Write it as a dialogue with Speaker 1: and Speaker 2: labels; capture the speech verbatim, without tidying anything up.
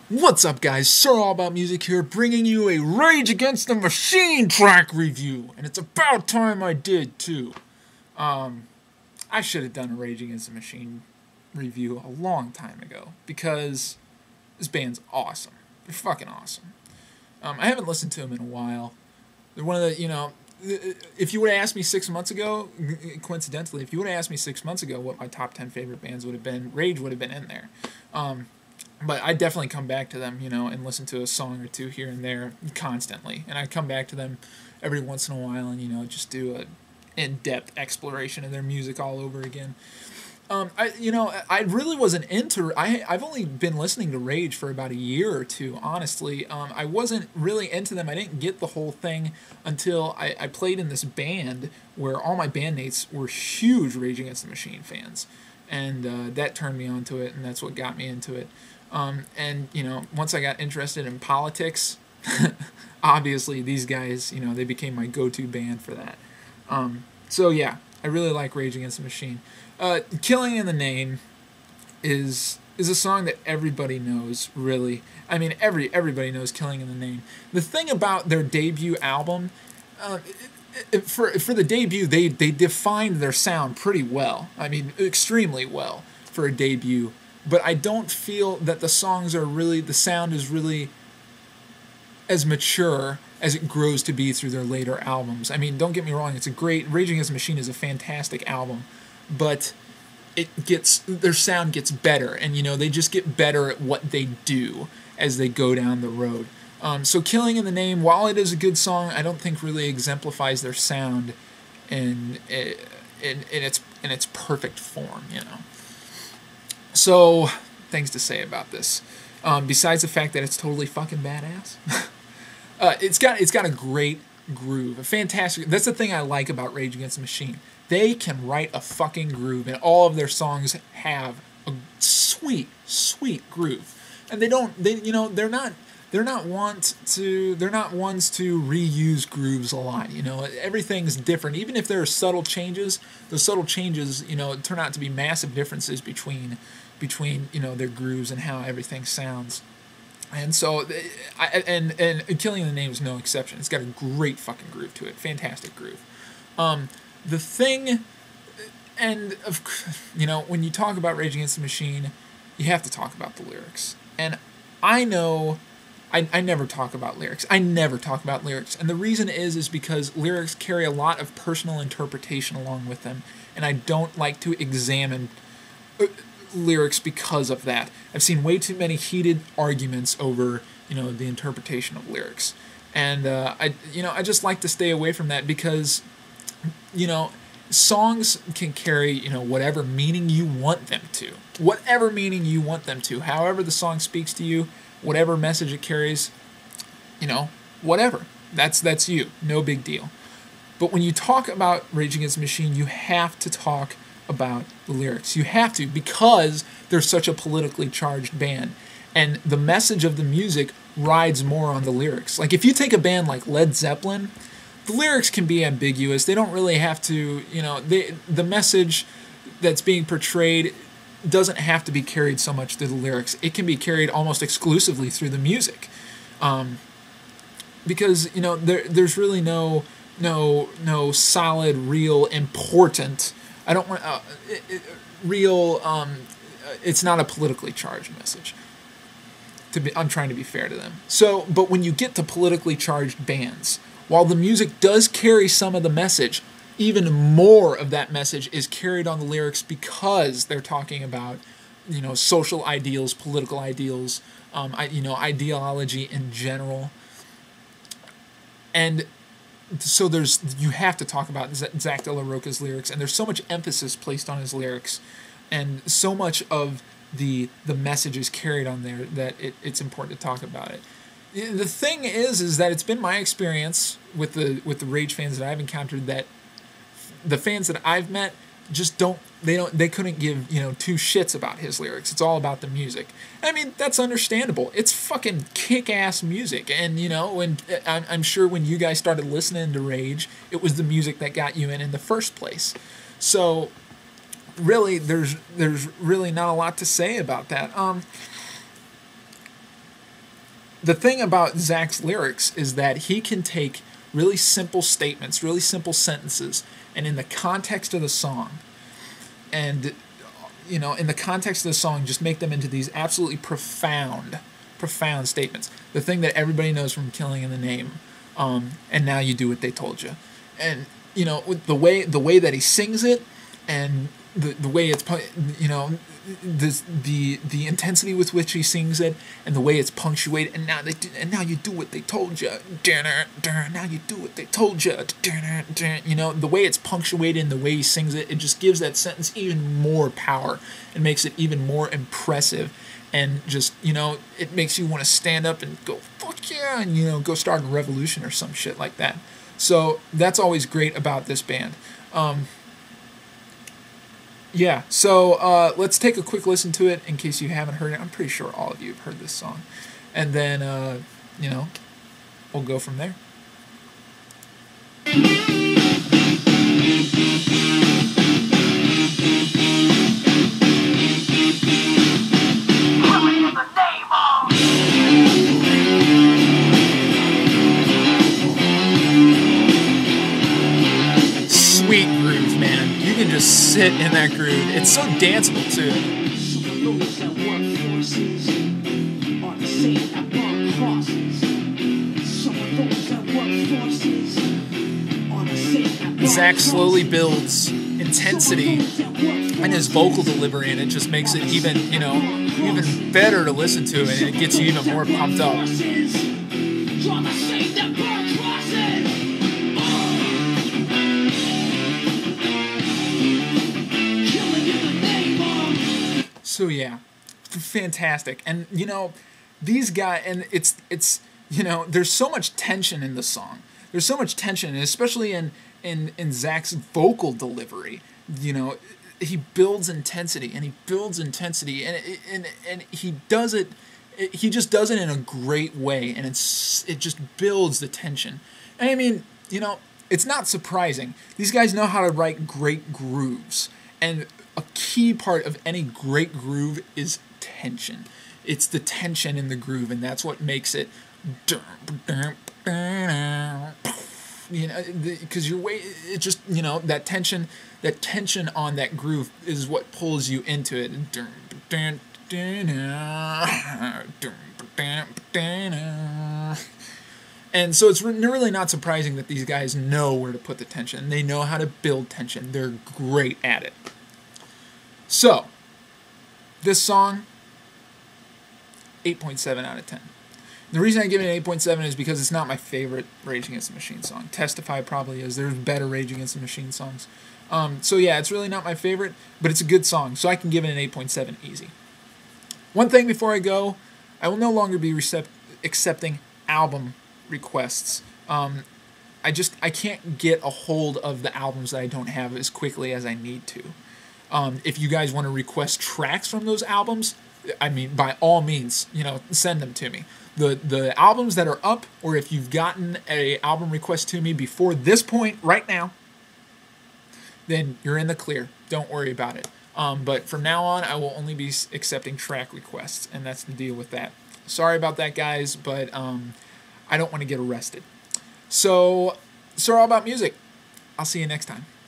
Speaker 1: What's up, guys? SirAllAboutMusic here, bringing you a Rage Against the Machine track review, and it's about time I did too. Um, I should have done a Rage Against the Machine review a long time ago because this band's awesome. They're fucking awesome. Um, I haven't listened to them in a while. They're one of the, you know, if you would have asked me six months ago, coincidentally, if you would have asked me six months ago what my top ten favorite bands would have been, Rage would have been in there. Um, But I definitely come back to them, you know, and listen to a song or two here and there constantly. And I come back to them every once in a while and, you know, just do a in-depth exploration of their music all over again. Um, I, you know, I really wasn't into, I, I've only been listening to Rage for about a year or two, honestly. Um, I wasn't really into them. I didn't get the whole thing until I, I played in this band where all my bandmates were huge Rage Against the Machine fans. And uh, that turned me onto it, and that's what got me into it. Um, and, you know, once I got interested in politics, obviously these guys, you know, they became my go-to band for that. Um, so, yeah, I really like Rage Against the Machine. Uh, Killing in the Name is is a song that everybody knows, really. I mean, every everybody knows Killing in the Name. The thing about their debut album, uh, it, it, for, for the debut, they, they defined their sound pretty well. I mean, extremely well for a debut. But I don't feel that the songs are really, the sound is really as mature as it grows to be through their later albums. I mean, don't get me wrong, it's a great, Rage Against the Machine is a fantastic album, but it gets, their sound gets better, and, you know, they just get better at what they do as they go down the road. Um, so Killing in the Name, while it is a good song, I don't think really exemplifies their sound in, in, in, its, in its perfect form, you know. So, things to say about this. Um, besides the fact that it's totally fucking badass, uh, it's got it's got a great groove, a fantastic. That's the thing I like about Rage Against the Machine. They can write a fucking groove, and all of their songs have a sweet, sweet groove. And they don't, they you know, they're not they're not want to they're not ones to reuse grooves a lot. You know, everything's different. Even if there are subtle changes, those subtle changes, you know, turn out to be massive differences between. between, you know, their grooves and how everything sounds. And so, I, and, and Killing in the Name is no exception. It's got a great fucking groove to it. Fantastic groove. Um, the thing, and, of, you know, when you talk about Rage Against the Machine, you have to talk about the lyrics. And I know, I, I never talk about lyrics. I never talk about lyrics. And the reason is, is because lyrics carry a lot of personal interpretation along with them. And I don't like to examine Uh, lyrics because of that. I've seen way too many heated arguments over, you know, the interpretation of lyrics, and uh, I, you know, I just like to stay away from that because, you know, songs can carry, you know, whatever meaning you want them to, whatever meaning you want them to, however the song speaks to you, whatever message it carries, you know, whatever. That's that's you. No big deal. But when you talk about Rage Against the Machine, you have to talk about the lyrics. You have to, because they're such a politically charged band, and the message of the music rides more on the lyrics. Like, if you take a band like Led Zeppelin, the lyrics can be ambiguous. They don't really have to, you know, they, the message that's being portrayed doesn't have to be carried so much through the lyrics. It can be carried almost exclusively through the music, um, because, you know, there there's really no no no solid, real, important. I don't want uh, it, it, real. Um, it's not a politically charged message. To be, I'm trying to be fair to them. So, but when you get to politically charged bands, while the music does carry some of the message, even more of that message is carried on the lyrics because they're talking about, you know, social ideals, political ideals, um, I, you know, ideology in general, and. So there's, you have to talk about Zach De La Rocha's lyrics, and there's so much emphasis placed on his lyrics, and so much of the the message is carried on there that it, it's important to talk about it. The thing is, is that it's been my experience with the with the Rage fans that I've encountered that the fans that I've met just don't they don't they couldn't give, you know, two shits about his lyrics. It's all about the music. I mean, that's understandable. It's fucking kick-ass music, and, you know, when I'm, I'm sure when you guys started listening to Rage, it was the music that got you in in the first place. So really, there's there's really not a lot to say about that. Um, the thing about Zach's lyrics is that he can take really simple statements, really simple sentences, and in the context of the song, and you know, in the context of the song, just make them into these absolutely profound, profound statements. The thing that everybody knows from Killing in the Name, um, and now you do what they told you, and you know, with the way the way that he sings it, and the the way it's, you know, this, the the intensity with which he sings it, and the way it's punctuated, and now they do, and now you do what they told you. Now you do what they told you. You know, the way it's punctuated and the way he sings it, it just gives that sentence even more power and makes it even more impressive. And just, you know, it makes you want to stand up and go, fuck yeah, and, you know, go start a revolution or some shit like that. So that's always great about this band. Um, yeah, so uh, let's take a quick listen to it in case you haven't heard it. I'm pretty sure all of you have heard this song. And then, uh, you know, we'll go from there. Sweet groove, man. You can just sit in that groove. It's so danceable, too. Zach slowly builds intensity in his vocal delivery, and it just makes it even, you know, even better to listen to, and it gets you even more pumped up. So yeah, fantastic. And you know, these guys, and it's it's you know, there's so much tension in the song. There's so much tension, and especially in in in Zach's vocal delivery. You know, he builds intensity, and he builds intensity, and and and he does it. He just does it in a great way, and it's it just builds the tension. And I mean, you know, it's not surprising. These guys know how to write great grooves, and a key part of any great groove is tension. It's the tension in the groove, and that's what makes it, you know, because your way, it just, you know, that tension, that tension on that groove is what pulls you into it. And so it's really not surprising that these guys know where to put the tension. They know how to build tension. They're great at it. So, this song, eight point seven out of ten. The reason I give it an eight point seven is because it's not my favorite Rage Against the Machine song. Testify probably is. There's better Rage Against the Machine songs. Um, so yeah, it's really not my favorite, but it's a good song, so I can give it an eight point seven easy. One thing before I go, I will no longer be recept accepting album requests. Um, I just, I can't get a hold of the albums that I don't have as quickly as I need to. Um, if you guys want to request tracks from those albums, I mean, by all means, you know, send them to me. The the albums that are up, or if you've gotten a album request to me before this point right now, then you're in the clear. Don't worry about it. Um, but from now on, I will only be accepting track requests, and that's the deal with that. Sorry about that, guys, but um, I don't want to get arrested. So, SirAllAboutMusic. I'll see you next time.